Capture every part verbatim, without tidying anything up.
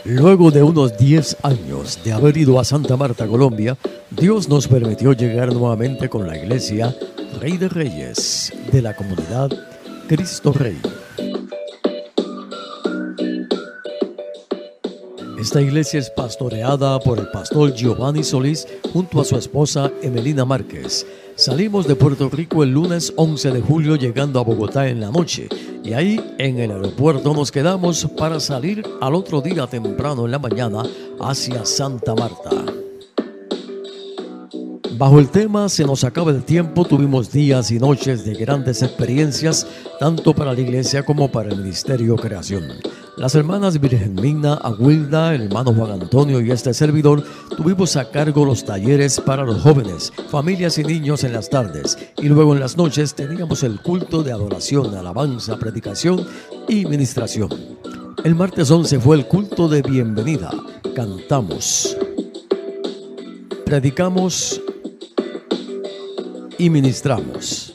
Luego de unos diez años de haber ido a Santa Marta, Colombia, Dios nos permitió llegar nuevamente con la iglesia Rey de Reyes de la comunidad Cristo Rey. Esta iglesia es pastoreada por el pastor Giovanni Solís junto a su esposa Emelina Márquez. Salimos de Puerto Rico el lunes once de julio llegando a Bogotá en la noche y ahí en el aeropuerto nos quedamos para salir al otro día temprano en la mañana hacia Santa Marta. Bajo el tema Se nos acaba el tiempo, tuvimos días y noches de grandes experiencias tanto para la iglesia como para el Ministerio Creación. Las hermanas Virgenmina, Aguilda, el hermano Juan Antonio y este servidor tuvimos a cargo los talleres para los jóvenes, familias y niños en las tardes y luego en las noches teníamos el culto de adoración, alabanza, predicación y ministración. El martes once fue el culto de bienvenida, cantamos, predicamos y ministramos.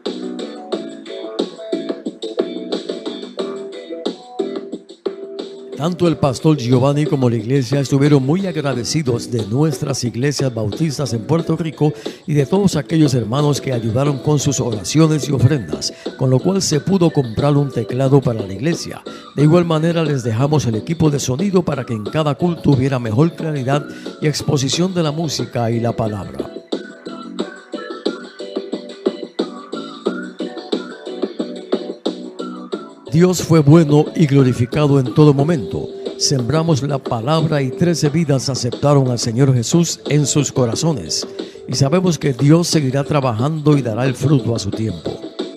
Tanto el pastor Giovanni como la iglesia estuvieron muy agradecidos de nuestras iglesias bautistas en Puerto Rico y de todos aquellos hermanos que ayudaron con sus oraciones y ofrendas, con lo cual se pudo comprar un teclado para la iglesia. De igual manera les dejamos el equipo de sonido para que en cada culto hubiera mejor claridad y exposición de la música y la palabra. Dios fue bueno y glorificado en todo momento. Sembramos la palabra y trece vidas aceptaron al Señor Jesús en sus corazones. Y sabemos que Dios seguirá trabajando y dará el fruto a su tiempo.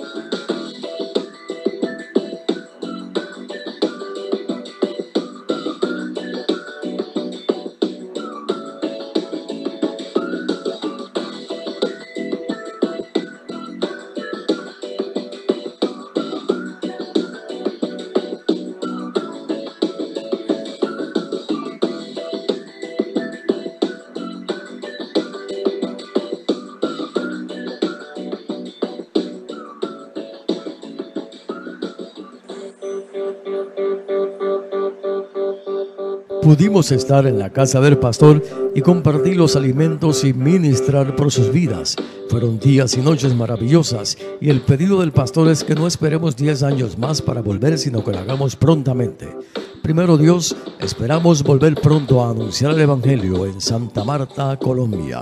Pudimos estar en la casa del pastor y compartir los alimentos y ministrar por sus vidas. Fueron días y noches maravillosas y el pedido del pastor es que no esperemos diez años más para volver, sino que lo hagamos prontamente. Primero Dios, esperamos volver pronto a anunciar el Evangelio en Santa Marta, Colombia.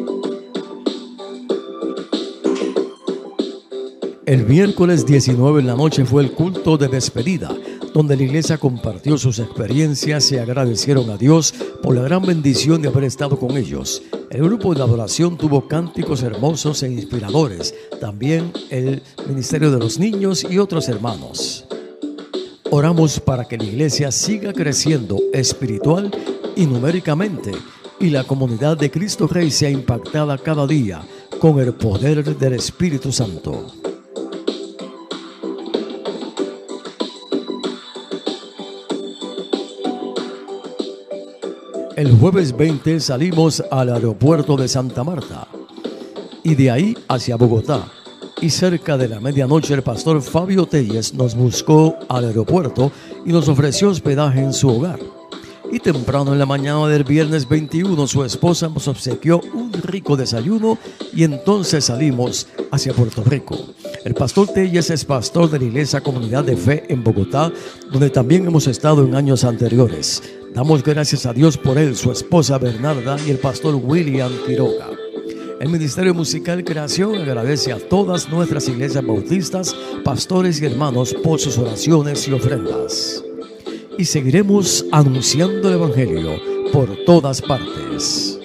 El miércoles diecinueve en la noche fue el culto de despedida, donde la iglesia compartió sus experiencias y agradecieron a Dios por la gran bendición de haber estado con ellos. El grupo de adoración tuvo cánticos hermosos e inspiradores, también el ministerio de los niños y otros hermanos. Oramos para que la iglesia siga creciendo espiritual y numéricamente y la comunidad de Cristo Rey sea impactada cada día con el poder del Espíritu Santo. El jueves veinte salimos al aeropuerto de Santa Marta y de ahí hacia Bogotá. Y cerca de la medianoche el pastor Fabio Telles nos buscó al aeropuerto y nos ofreció hospedaje en su hogar. Y temprano en la mañana del viernes veintiuno su esposa nos obsequió un rico desayuno y entonces salimos hacia Puerto Rico. El pastor Telles es pastor de la Iglesia Comunidad de Fe en Bogotá, donde también hemos estado en años anteriores. Damos gracias a Dios por él, su esposa Bernarda y el pastor William Quiroga. El Ministerio Musical Creación agradece a todas nuestras iglesias bautistas, pastores y hermanos por sus oraciones y ofrendas. Y seguiremos anunciando el Evangelio por todas partes.